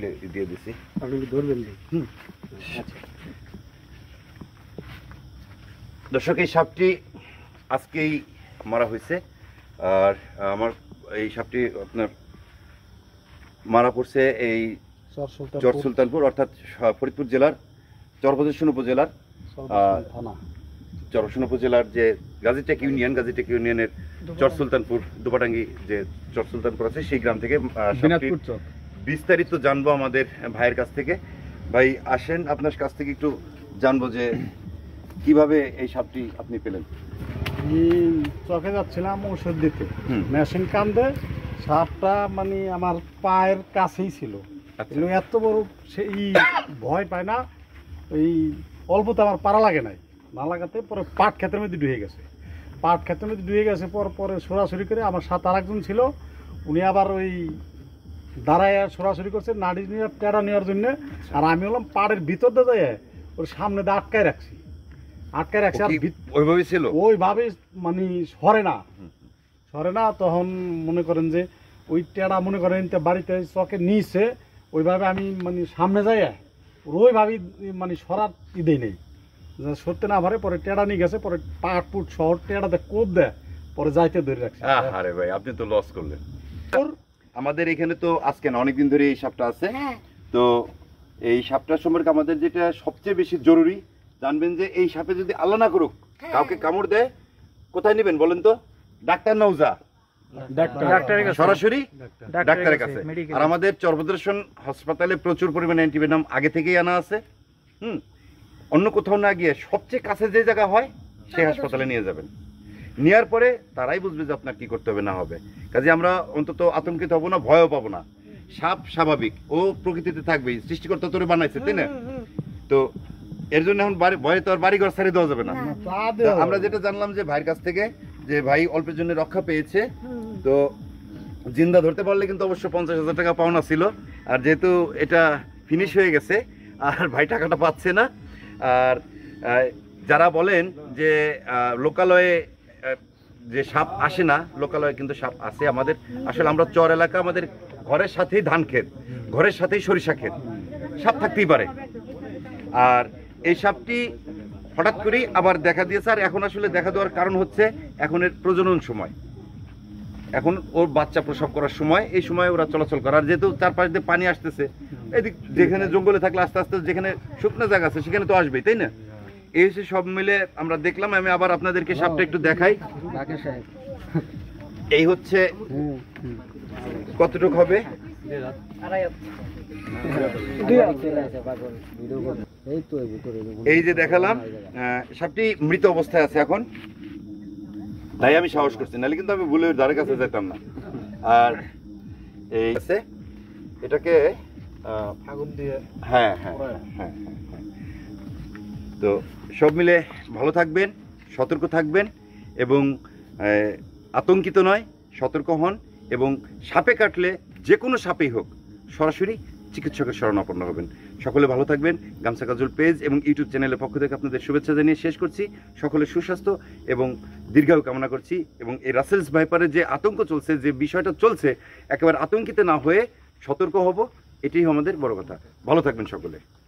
আপনাকে দিয়ে দিছি, আপনি কি ধরবেন? দর্শক এই সাপটি আজকেই মারা হয়েছে। আর আমার এই সাপটি আপনার মারা পড়ছে এই চর সুলতানপুর অর্থাৎ ফরিদপুর জেলার চরপদর্শন উপজেলার চরপদর্শন উপজেলার যে গাজীটেক ইউনিয়নের চর সুলতানপুর দুপাটাঙ্গি যে চর সুলতানপুর আছে সেই গ্রাম থেকে বিস্তারিত জানবো আমাদের ভাইয়ের কাছ থেকে। ভাই আসেন, আপনার কাছ থেকে একটু জানবো যে কিভাবে এই সাপটি আপনি পেলেন। চকে যাচ্ছিলাম ওষুধ দিতে, মেশিন কান্দে সাপটা মানে আমার পায়ের কাছেই ছিল। এত বড় সেই ভয় পায় না, এই অল্পতে আমার পাড়া লাগে নাই, না লাগাতে পরে পাট ক্ষেতের মধ্যে ডুবে গেছে। পরে সরাসরি করে আমার সাথে আর একজন ছিল, উনি আবার ওই দাঁড়ায় সরাসরি করছে নাড়ি নিয়ে টেড়া নেওয়ার জন্য। আর আমি হলাম পাড়ের ভিতর দিয়ে ওর সামনে দিয়ে আটকায় রাখছি। আর ওইভাবে ছিল, ওইভাবে মানে সরে না। তখন মনে করেন যে ওই টেড়া মনে করেন বাড়িতে চকে নিয়েছে, ওইভাবে আমি মানে সামনে যাই ওইভাবে মানে সরার দেই নেই, সরতে না পারে। পরে টেড়া নিয়ে গেছে, পরে পাট পুট শহর টেড়াতে কোপ দেয়, পরে যাইতে ধরে রাখছে। আরে ভাই আপনি তো লস করলেন। আমাদের এখানে তো আজকে না, অনেকদিন ধরে এই সাপটা আছে। তো এই সাপটার সম্পর্কে আমাদের যেটা সবচেয়ে বেশি জরুরি জানবেন যে এই সাপে যদি আল্লাহ না করুক কাউকে কামড় দেয়, কোথায় নেবেন বলেন তো? ডাক্তার নৌজা, সরাসরি ডাক্তারের কাছে। আর আমাদের চরপদর্শন হাসপাতালে প্রচুর পরিমাণে অ্যান্টিভেনম আগে থেকেই আনা আছে। অন্য কোথাও না গিয়ে সবচেয়ে কাছে যে জায়গা হয় সেই হাসপাতালে নিয়ে যাবেন। নেওয়ার পরে তারাই বুঝবে যে আপনার কি করতে হবে না হবে। কাজে আমরা অন্তত আতঙ্কিত হব না, ভয়ও পাবো না। সাপ স্বাভাবিক, ও প্রকৃতিতে থাকবেই, সৃষ্টিকর্তা তোরে বানাইছে, তাই না? তো এর জন্য এখন ভয়ে তো আর বাড়িঘর ছেড়ে দেওয়া যাবে না। আমরা যেটা জানলাম যে ভাইয়ের কাছ থেকে, যে ভাই অল্পের জন্য রক্ষা পেয়েছে। তো জিন্দা ধরতে পারলে কিন্তু অবশ্য 50,000 টাকা পাওনা ছিল। আর যেহেতু এটা ফিনিশ হয়ে গেছে আর ভাই টাকাটা পাচ্ছে না। আর যারা বলেন যে লোকালয়ে যে সাপ আসে না, লোকালয়ে কিন্তু সাপ আসে আমাদের। আসলে আমরা চর এলাকা, আমাদের ঘরের সাথেই ধান ক্ষেত, ঘরের সাথেই সরিষা ক্ষেত, সাপ থাকতেই পারে। আর এই সাপটি হঠাৎ করেই আবার দেখা দিয়েছে। আর এখন আসলে দেখা দেওয়ার কারণ হচ্ছে এখন এর প্রজনন সময়, এখন ওর বাচ্চা প্রসব করার সময়, এই সময় ওরা চলাচল করে। আর যেহেতু চারপাশ দিয়ে পানি আসতেছে, এদিক যেখানে জঙ্গলে থাকলে আস্তে আস্তে যেখানে শুকনো জায়গা আছে সেখানে তো আসবেই, তাই না? এই হচ্ছে সব মিলে আমরা দেখলাম। আমি আবার আপনাদেরকে সাপটা একটু দেখাই। এই হচ্ছে কতটুকু হবে, এই যে দেখালাম। সাপটি মৃত অবস্থায় আছে এখন, তাই আমি সাহস করছি, নাহলে কিন্তু আমি ভুলে ধারে কাছে যেতাম না। আর এই আছে এটাকে আগুন দিয়ে, হ্যাঁ। তো সব মিলে ভালো থাকবেন, সতর্ক থাকবেন এবং আতঙ্কিত নয়, সতর্ক হন। এবং সাপে কাটলে, যে কোনো সাপেই হোক, সরাসরি চিকিৎসকের শরণাপন্ন হবেন। সকলে ভালো থাকবেন। গামছা কাজল পেজ এবং ইউটিউব চ্যানেলের পক্ষ থেকে আপনাদের শুভেচ্ছা জানিয়ে শেষ করছি। সকলের সুস্বাস্থ্য এবং দীর্ঘায়ু কামনা করছি। এবং এই রাসেলস ভাইপারের যে আতঙ্ক চলছে, যে বিষয়টা চলছে, একেবারে আতঙ্কিত না হয়ে সতর্ক হব, এটাই আমাদের বড় কথা। ভালো থাকবেন সকলে।